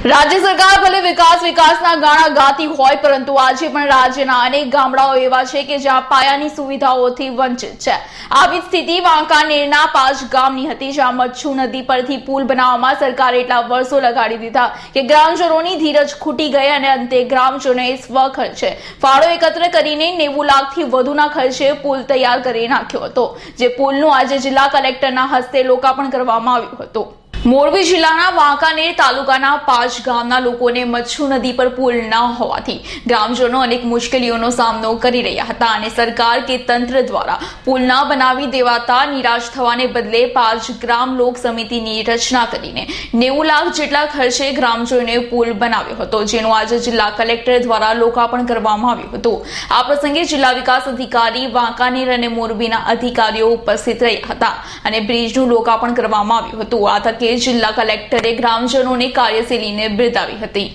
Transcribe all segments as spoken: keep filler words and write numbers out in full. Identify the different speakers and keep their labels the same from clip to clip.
Speaker 1: રાજ્ય સરકાર ભલે વિકાસ વિકાસના ગાણા ગાતી હોય, પરંતુ આજે પણ રાજ્યના અનેક ગામડાઓ એવા છે કે જ્યાં પાયાની સુવિધાઓથી વંચિત છે। આવી સ્થિતિ વાંકાનેરના પાંચ ગામની હતી, જ્યાં મચ્છુ નદી પરથી પુલ બનાવવામાં સરકારે એટલા વર્ષો લગાડી દીધા કે ગ્રામજનોની ધીરજ ખૂટી ગઈ અને અંતે ગ્રામજનોએ સ્વખર્ચે ફાળો એકત્ર કરીને નેવું લાખથી વધુના ખર્ચે પુલ તૈયાર કરી નાખ્યો હતો, જે પુલનું આજે જિલ્લા કલેક્ટરના હસ્તે લોકાર્પણ કરવામાં આવ્યું હતું। મોરબી જિલ્લાના વાંકાનેર તાલુકાના પાંચ ગામના લોકોને મચ્છુ નદી પર પુલ ન હોવાથી ગ્રામજનો અનેક મુશ્કેલીઓનો સામનો કરી રહ્યા હતા અને સરકાર કે તંત્ર દ્વારા પુલ ન બનાવી દેવાતા નિરાશ થવાને બદલે પાંચ ગ્રામ લોક સમિતિની રચના કરીને નેવું લાખ જેટલા ખર્ચે ગ્રામજનોએ પુલ બનાવ્યો હતો, જેનું આજે જિલ્લા કલેક્ટર દ્વારા લોકાર્પણ કરવામાં આવ્યું હતું। આ પ્રસંગે જિલ્લા વિકાસ અધિકારી વાંકાનેર અને મોરબીના અધિકારીઓ ઉપસ્થિત રહ્યા હતા અને બ્રિજનું લોકાર્પણ કરવામાં આવ્યું હતું। આ તકે જિલ્લા કલેક્ટરે ગ્રામજનોની કાર્યશૈલીને બિરદાવી હતી।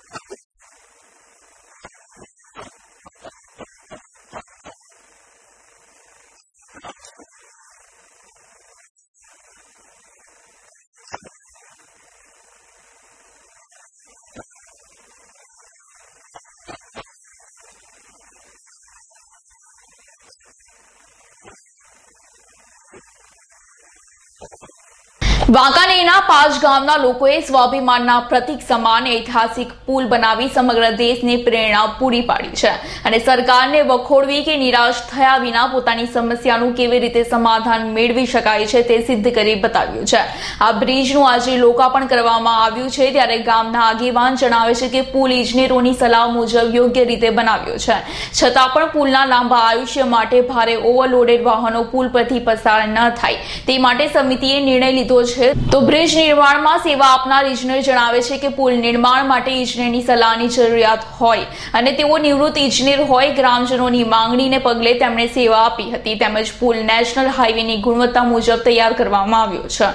Speaker 1: વાંકાનેરના પાંચ ગામના લોકોએ સ્વાભિમાનના પ્રતીક સમાન ઐતિહાસિક પુલ બનાવી સમગ્ર દેશને પ્રેરણા પૂરી પાડી છે અને સરકારને વખોડવી કે નિરાશ થયા વિના પોતાની સમસ્યાનું કેવી રીતે સમાધાન મેળવી શકાય છે તે સિદ્ધ કરી બતાવ્યું છે। આ બ્રિજનું આજે લોકાર્પણ કરવામાં આવ્યું છે, ત્યારે ગામના આગેવાન જણાવે છે કે પુલ ઇજનેરોની સલાહ મુજબ યોગ્ય રીતે બનાવ્યો છે, છતાં પણ પુલના લાંબા આયુષ્ય માટે ભારે ઓવરલોડેડ વાહનો પુલ પરથી પસાર ન થાય તે માટે સમિતિએ નિર્ણય લીધો છે। તો બ્રિજ નિર્માણમાં સેવા આપનાર ઇજનેર જણાવે છે કે પુલ નિર્માણ માટે ઇજનેરની સલાહની જરૂરિયાત હોય અને તેઓ નિવૃત્ત ઇજનેર હોય। ગ્રામજનોની માંગણીને પગલે તેમણે સેવા આપી હતી, તેમજ પુલ નેશનલ હાઈવેની ગુણવત્તા મુજબ તૈયાર કરવામાં આવ્યો છે।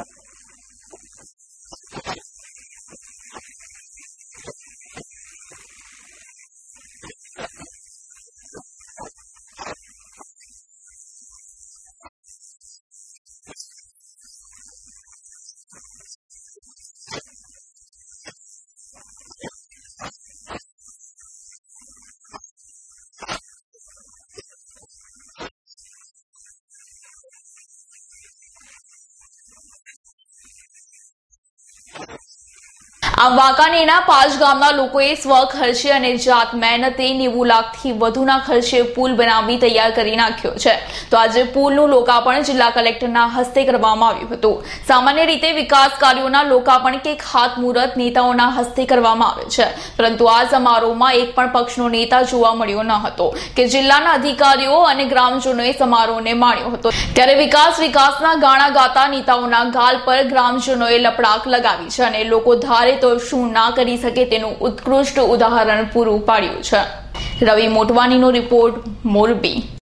Speaker 1: આમ વાંકાનેરના પાંચ ગામના લોકોએ સ્વખર્ચે અને જાત મહેનતે નેવું લાખથી વધુના ખર્ચે પુલ બનાવી તૈયાર કરી નાખ્યો છે। તો આજે પુલનું લોકાર્પણ જિલ્લા કલેક્ટરના હસ્તે કરવામાં આવ્યું હતું। સામાન્ય રીતે વિકાસ કાર્યોના લોકાર્પણ કે ખાતમુહૂર્ત નેતાઓના હસ્તે કરવામાં આવે છે, પરંતુ આ સમારોહમાં એક પણ પક્ષનો નેતા જોવા મળ્યો ન હતો કે જિલ્લાના અધિકારીઓ અને ગ્રામજનોએ સમારોહને માણ્યો હતો, ત્યારે વિકાસ વિકાસના ગાણા ગાતા નેતાઓના ગાલ પર ગ્રામજનોએ લપડાક લગાવી છે અને લોકો ધારે તો શું ના કરી શકે તેનું ઉત્કૃષ્ટ ઉદાહરણ પૂરું પાડ્યું છે। રવિ મોટવાનીનો રિપોર્ટ, મોરબી।